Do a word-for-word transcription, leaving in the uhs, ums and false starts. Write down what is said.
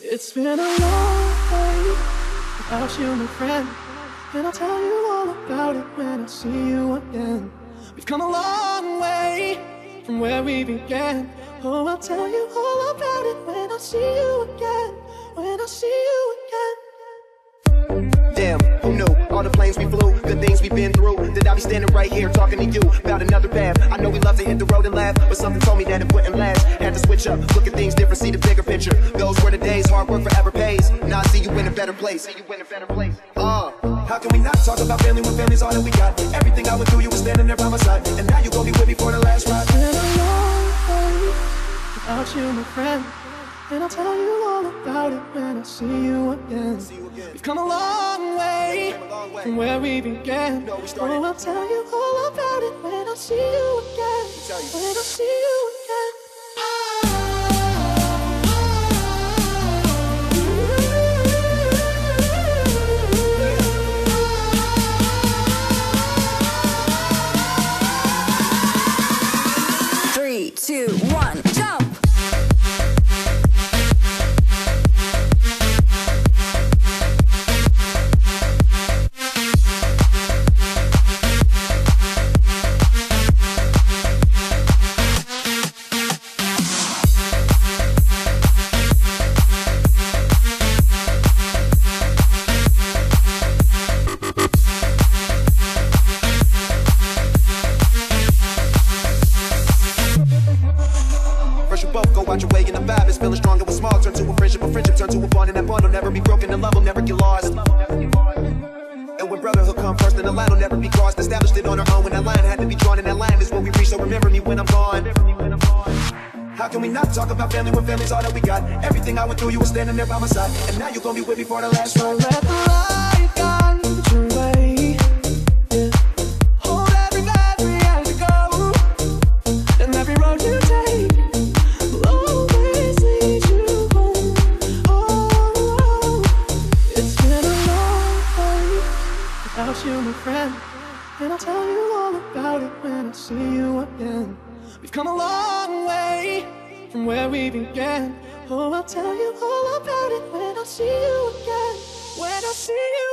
It's been a long way without you, my friend, and I'll tell you all about it when I see you again. We've come a long way from where we began. Oh, I'll tell you all about it when I see you again. When I see you again. Damn, who knew? All the planes we flew, good things we've been through. That I'll be standing right here talking to you about another path. I know we love to hit the road and laugh, but something told me that it wouldn't last. Had to switch up, look at things different, see the bigger picture. Those were the days, hard work forever pays. Now I see you in a better place. See you in a better place. Uh, how can we not talk about family when family's all that we got? Everything I went through, you were standing there by my side, and now you gon' be with me for the last ride. It's been a long way without you, my friend, and I'll tell you all about it when I see you again. We've come a long way from where we began. Oh, I'll tell you all about it when I see you again. When I see you again. Three, two, one, jump! Both go out your way and the vibe is feeling stronger with small. Turn to a friendship, a friendship turn to a bond, and that bond will never be broken, and love will never get lost. And when brotherhood come first, then the line will never be crossed. Established it on our own when that line had to be drawn, and that line is when we reach, so remember me when I'm gone. How can we not talk about family when family's all that we got? Everything I went through, you were standing there by my side, and now you're gonna be with me for the last ride. Let the light guide your way. Yeah. Hold every memory as you go, and every road you take will always lead you home. Oh, it's been a long way without you, my friend, and I'll tell you all about it when I see you again. We've come a long way from where we began. Oh, I'll tell you all about it when I see you again. When I see you